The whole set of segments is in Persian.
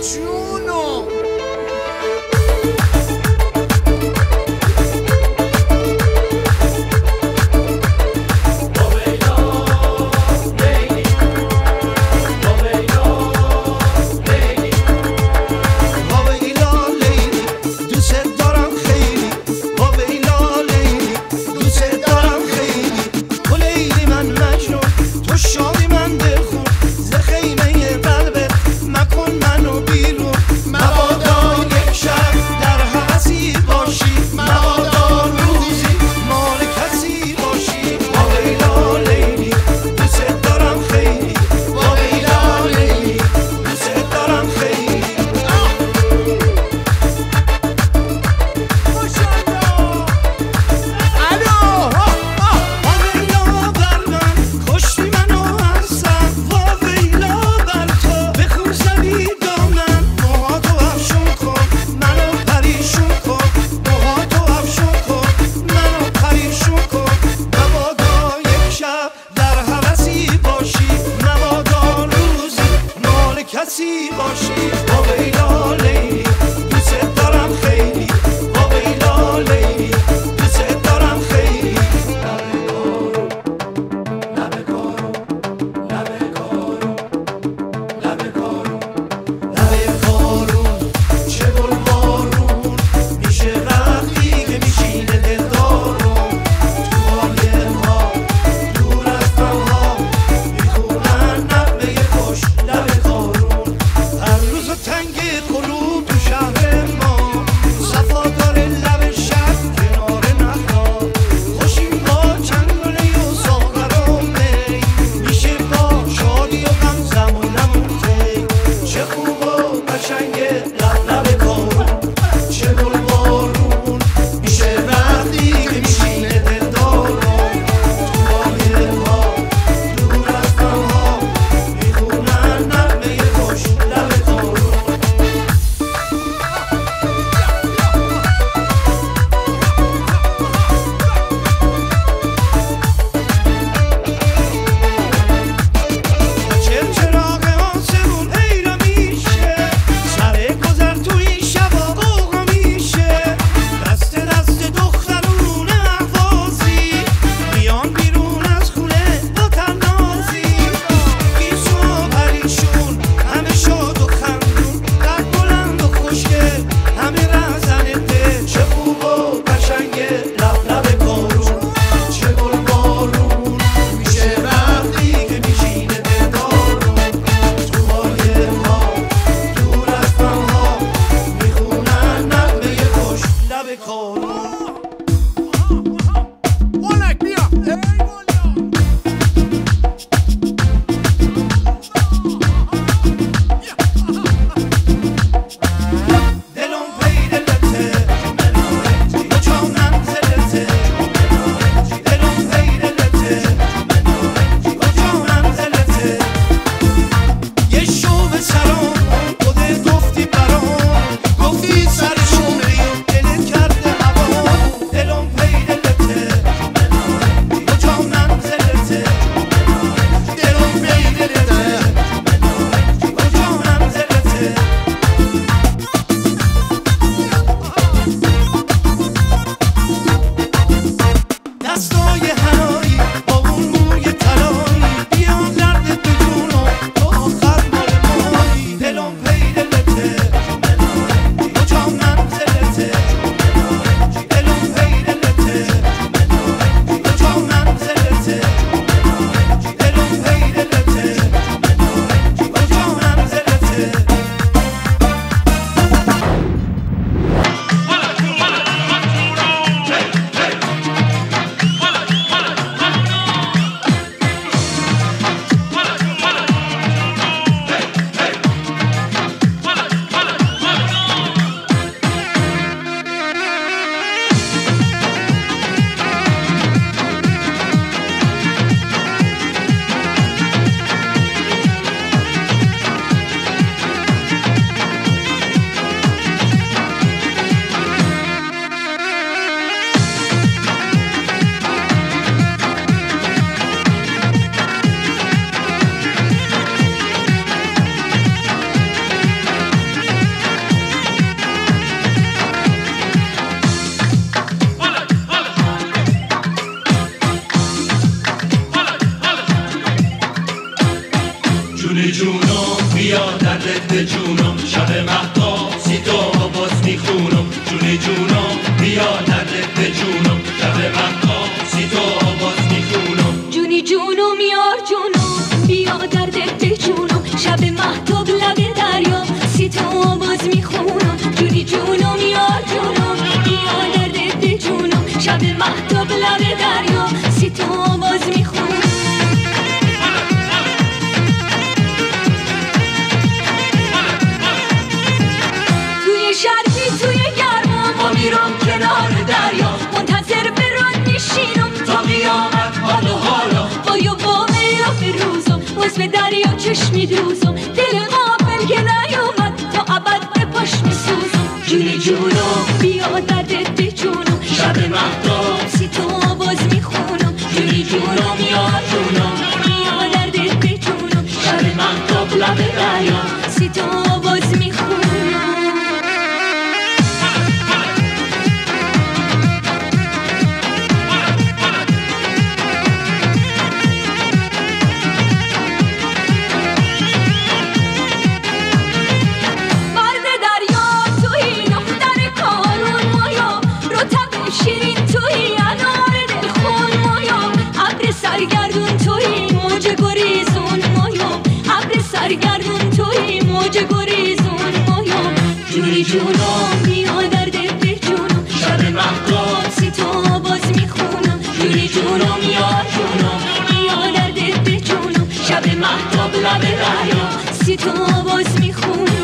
جونو کسی باشی ویلا لیلی دوست دارم خیلی ویلا لیلی دوست دارم خیلی لب کارو لب کارو لب کارو لب کارون چه گل بارون میشه وقتی که میشینه دلدارون تو بالها دور از تنها میخونن نغمه خوش لب کارون تنگ قلوب تو شهر ما صفا داره لب شب کنار نخا خوشیم با چنگله و ساغر و می میشه با شادی و غم زمونمون تی چه خوب و قشنگه لب کارون چه گل بارون میشه وقتی که میشینه دلدارون تو بالها دور از تنها میخونن نغمه خوش لب کارون چراغ آسمون حیران میشه سر به جونم شب مهتاب سیتا باز میخونم جونی جونم بیا دردت به جونم شب مهتاب سیتا باز میخونم جونی جونم یار جونم بیا دردت به جونم شب مهتاب لب دریا سیتا باز میخونم جونی جونم یار جونم بیا دردت به جونم شب مهتاب لب دریا سیتا باز میخونم میرم کنار دریا منتظر برات میشینم تا قیامت حال و حالا با یو با میرا روزم واسه دریا چشمی دوزم دل غافل که نیومد تا ابد به پاش میسوزم جونی جونم بیا دردت به جونم شب مهتاب سیتا باز میخونم جونی جونم یار جونم بیا دردت به جونم شب مهتاب لب دریا سیتا باز میخونم سرگردون توی موج گریزون مایم جونی جونم بیا دردت به جونم شب مهتاب سیتا باز میخونم جونی جونم یار جونم بیا دردت به جونم شب مهتاب لب دریا سیتا باز میخونم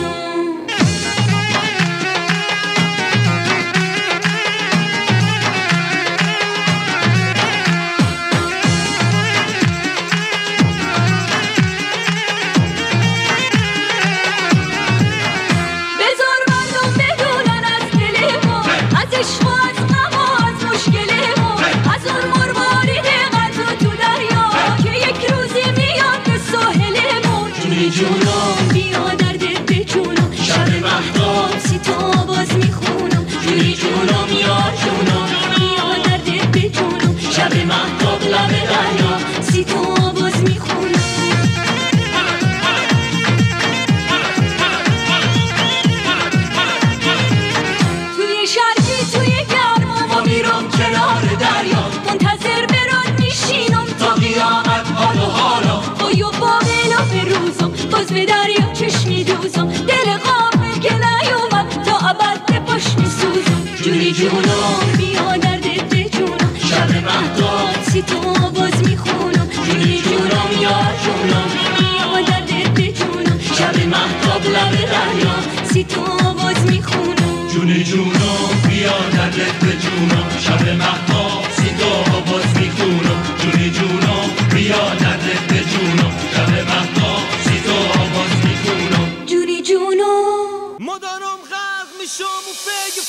جونم بیا دردت به جونم شب مهتاب سیتا باز میخونم جونی جونم یار جونم بیا دردت به جونم شب مهتاب لب دریا سیتا باز میخونم توی شرقی توی گرما ما میرم کنار دریا منتظر برات میشینم تا قیامت حال و حالا با یو با به روزم باز به دریا چشمی دوزم دل غافل که نیومد تا ابد به پاش میسوزم جونی جونم بیا دردت به جونم شب مهتاب سیتا باز میخونم جونی جونم یار جونم بیا دردت به جونم شب مهتاب لب دریا سیتا باز میخونم جونی جونم بیا دردت به جونم شب مهتاب سیتا باز میخونم جونی جونم بیا دردت به جونم شب مهتاب سیتا باز میخونم جونی جونم مدارم غرق میشم و فکر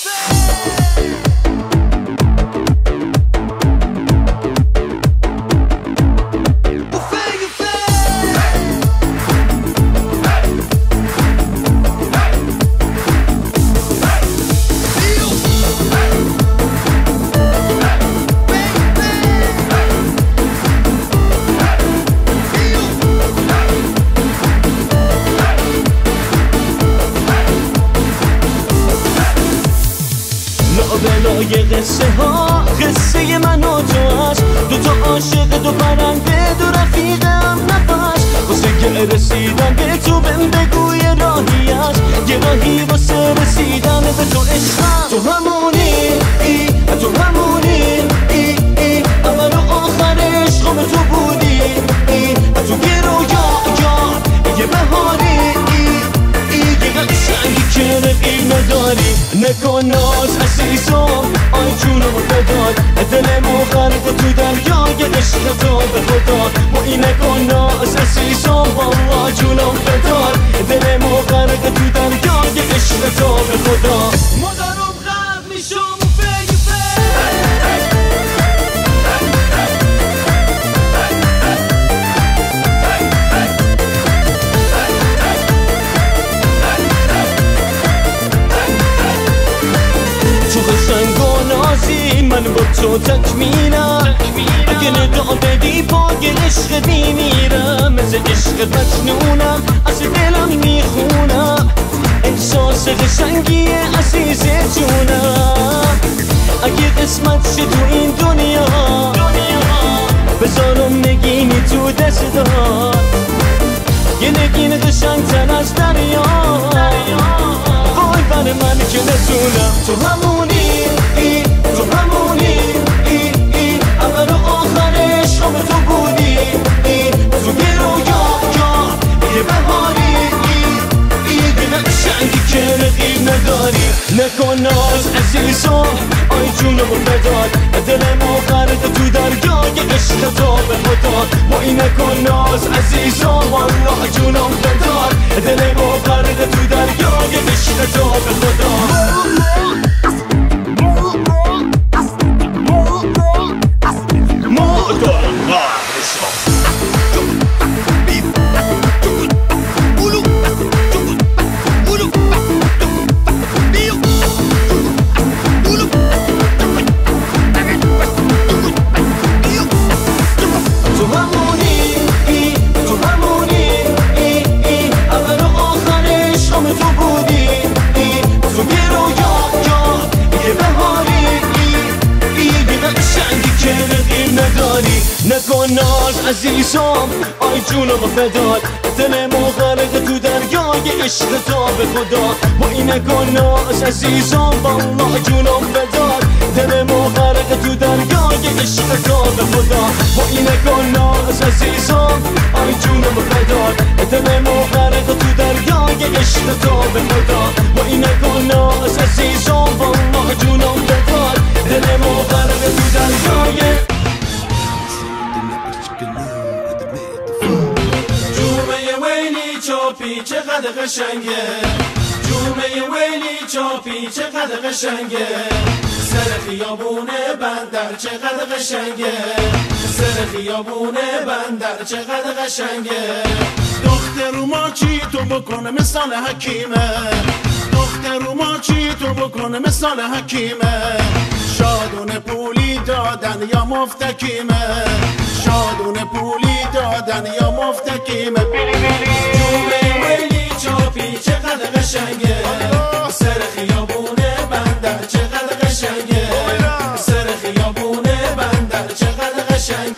لابلای قصه ها قصه من و تو هست دوتا عاشق دو پرنده دو رفیقم نفس واسه رسیدن به تو بهم بگو یه راهی هست یه راهی واسه رسیدن به تو عشقم تو همونی تو همونی اول و آخر عشقم تو بودی تو یه رویا یه بهاری یه قشنگی که رقیمه داری نکن ناز عزیزم آی جونم بدار دلمو غرق تو دریای عشق تو به خدا ما این نکن ناز عزیزم والله جونم بدار دلمو غرق تو دریای عشق تو به خدا مادرم غرق میشم و من با تو تکمیلم اگه ندا بدی پای عشق میمیرم مثل عشق مجنونم از دلم میخونم احساس قشنگیه عزیز جونم اگه قسمت شد تو این دنیا بذارم نگینی تو دستات یه نگین قشنگتر از دریا وای بر من که نتونم تو همونی تو همونی اول و آخر عشقم تو بودی تو یه رویا یه بهاری دیگه قشنگی که رقیب نداری نکن ناز عزیزم آی جونم بدار دلمو غرق تو دریای عشق تو به خدا وای نکن ناز عزیزم والله جونم بدار دلمو غرق تو دریای عشق تو به خدا نکن ناز عزیزم آی جونم فدات دلمو غرق تو دریای عشق تو به خدا وای نکن ناز عزیزم والله جونم فدات دلمو غرق تو دریای عشق تو به خدا وای نکن ناز عزیزم آی جونم فدات دلمو غرق تو دریای عشق تو به خدا وای نکن ناز عزیزم والله جونم فدات دلمو غرق تو دریای چاپی چقدر قشنگه جومه ویلی چاپی چقدر قشنگه سر خیابونه بندر چقدر قشنگه سر خیابونه بندر چقدر قشنگه دختر ما چی تو بکنه مثال حکیمه دختر ما چی تو بکنه مثال حکیمه شادونه پولی دادن یا مفتکیمه شادونه پولی دادن یا مفتکیمه جومه ویلی چاپی چقدر قشنگه سر خیابونه بندر چقدر قشنگه سر خیابونه بندر چقدر قشنگه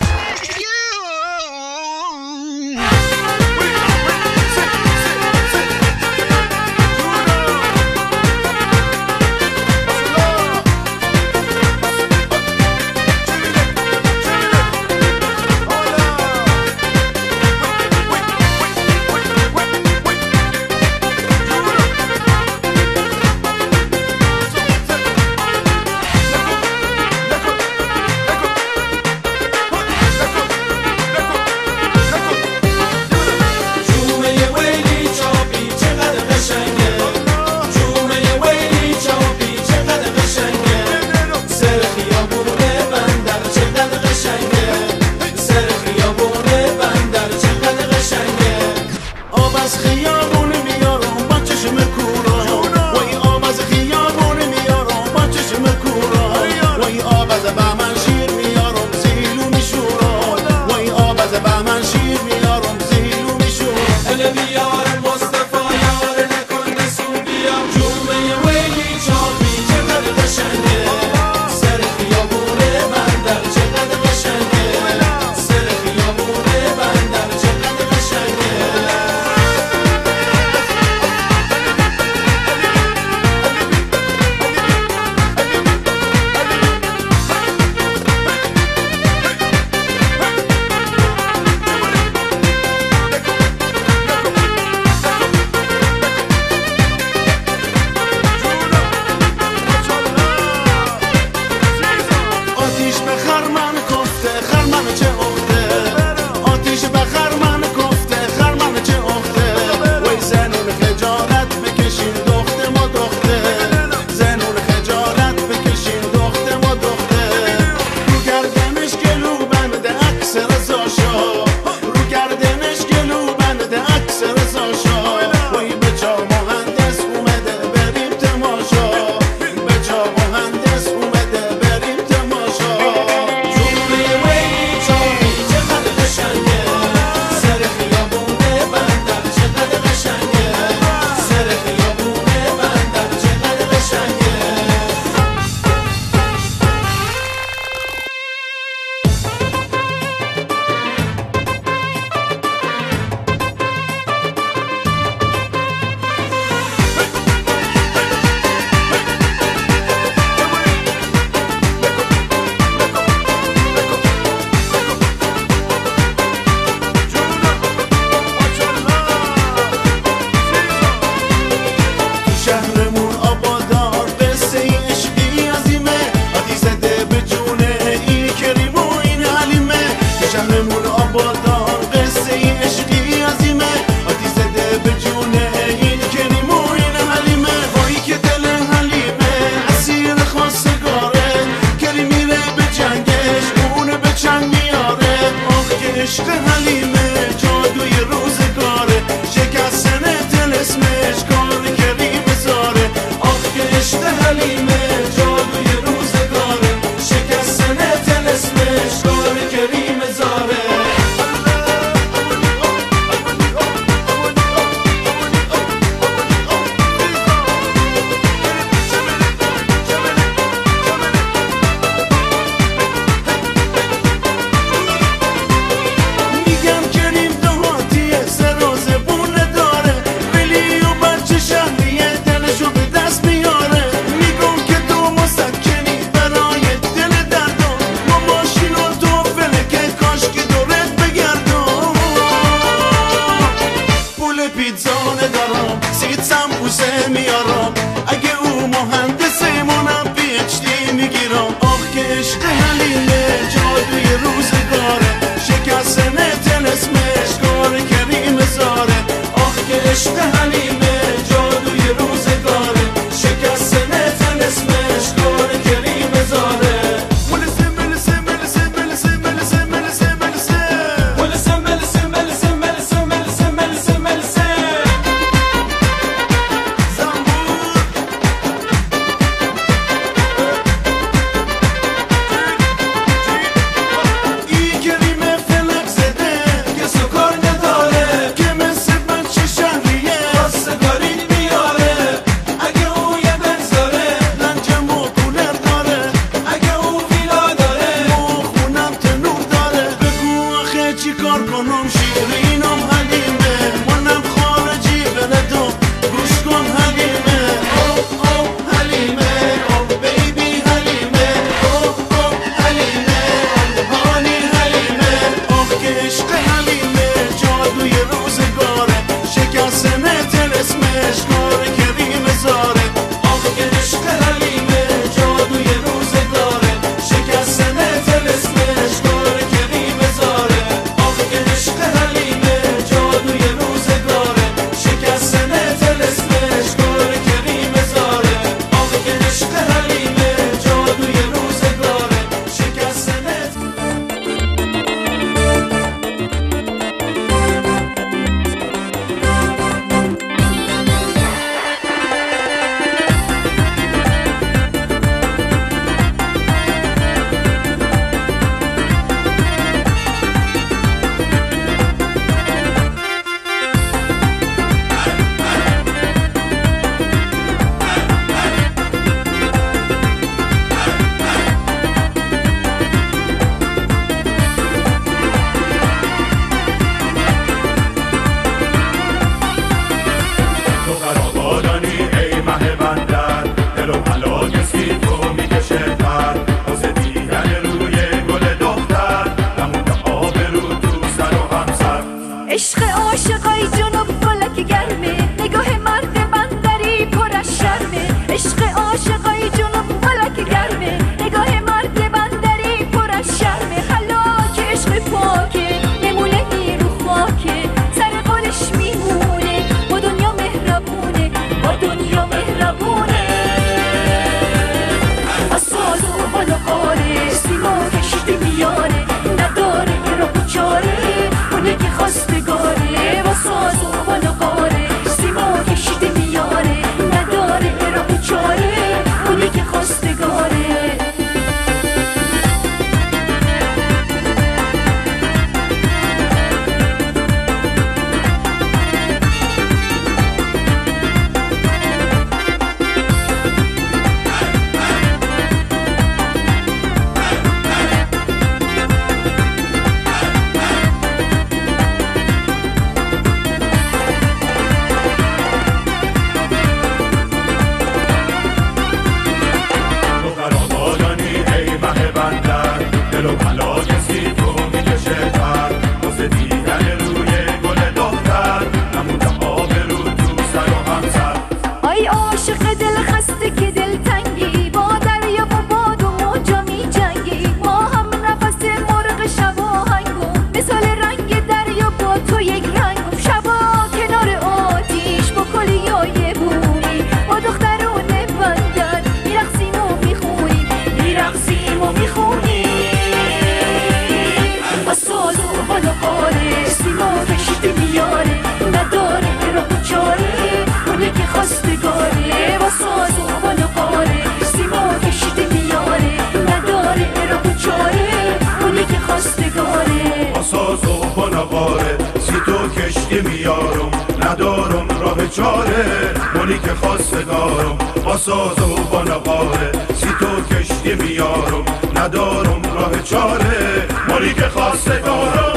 لبونه از ساز و بلقاره سیما کشیده میاره نداره راه چاره اونه که خواستگاره با ساز و بلقاره سیما کشیده میاره نداره راه چاره اونه که خواستگاره میارم ندارم راه چاره منی که خواستگارم با ساز و با نقاره سی تو کشتی میارم ندارم راه چاره منی که خواستگارم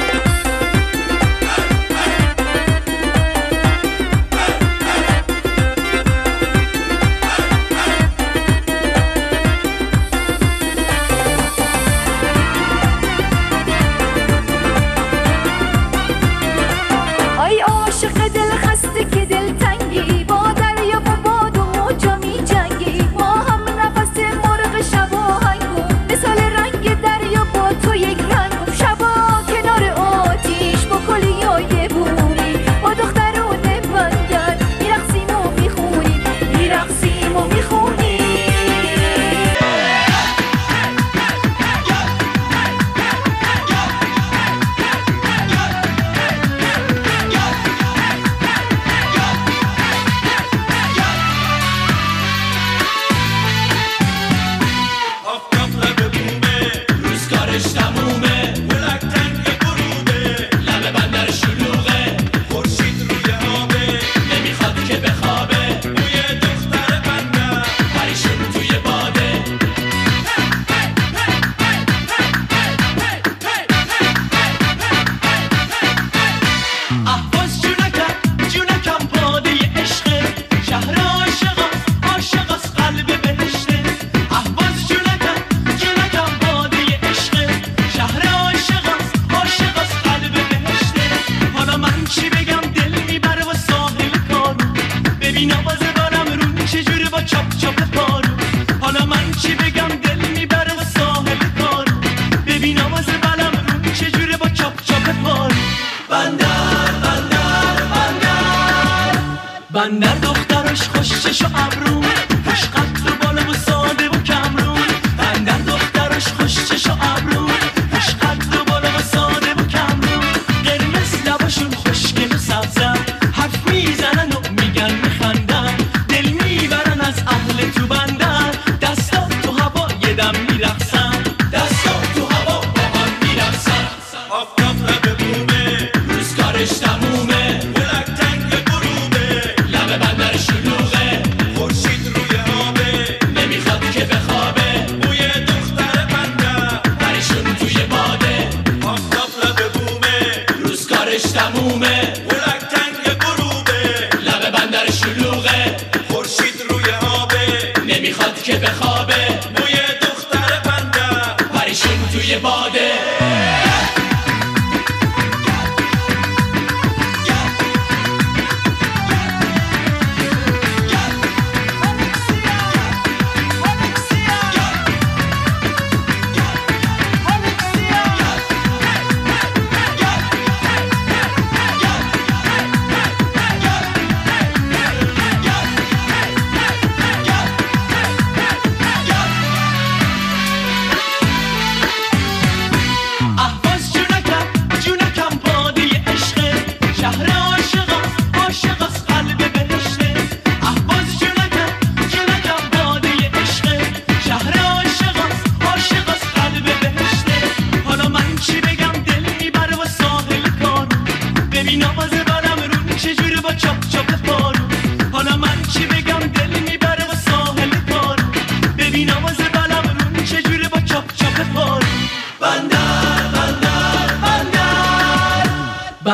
بندر دخترش خوش چش و ابرو خوش قد و بالا و ساده و کمرون بندر دخترش خوش چش و ابرو خوش قد و بالا و ساده و کمرون قرمز لباشون خوشگل و سبزن حرف میزنن و میگن میخندن دل میبرن از اهل تو بندر دستا تو هوا یه دم میرقصن دستا تو هوا با هم میرقصن آفتاب لب بومه روزگارش تمومه بلک تنگ غروبه لب بندر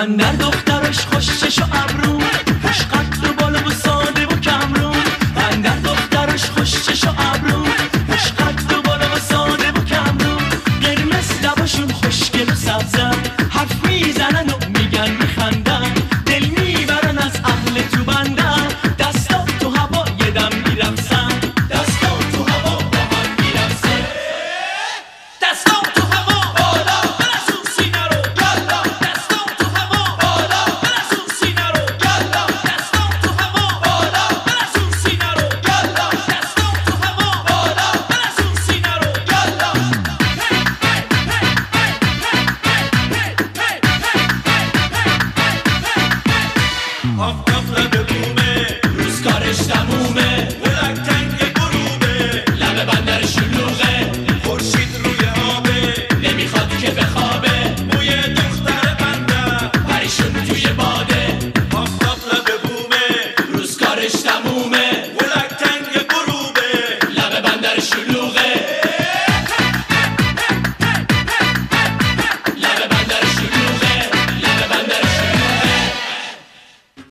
من درد